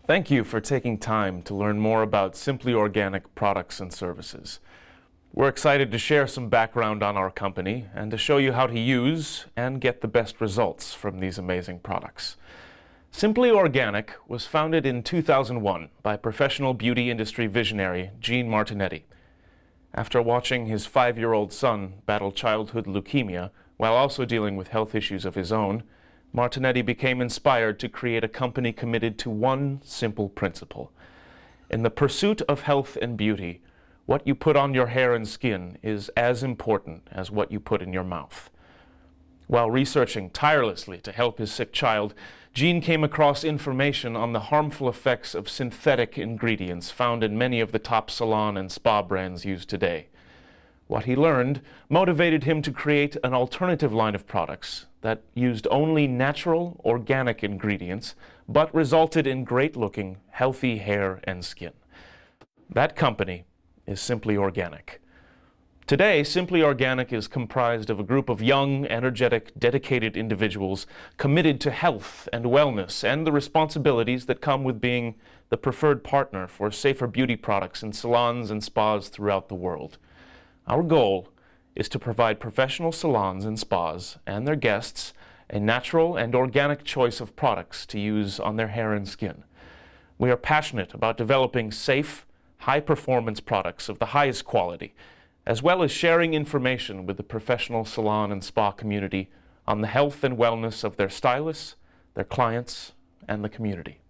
Thank you for taking time to learn more about Simply Organic products and services. We're excited to share some background on our company and to show you how to use and get the best results from these amazing products. Simply Organic was founded in 2001 by professional beauty industry visionary Gene Martinetti. After watching his 5-year-old son battle childhood leukemia while also dealing with health issues of his own, Martinetti became inspired to create a company committed to one simple principle. In the pursuit of health and beauty, what you put on your hair and skin is as important as what you put in your mouth. While researching tirelessly to help his sick child, Gene came across information on the harmful effects of synthetic ingredients found in many of the top salon and spa brands used today. What he learned motivated him to create an alternative line of products that used only natural, organic ingredients, but resulted in great-looking, healthy hair and skin. That company is Simply Organic. Today, Simply Organic is comprised of a group of young, energetic, dedicated individuals committed to health and wellness and the responsibilities that come with being the preferred partner for safer beauty products in salons and spas throughout the world. Our goal is to provide professional salons and spas and their guests a natural and organic choice of products to use on their hair and skin. We are passionate about developing safe, high-performance products of the highest quality, as well as sharing information with the professional salon and spa community on the health and wellness of their stylists, their clients, and the community.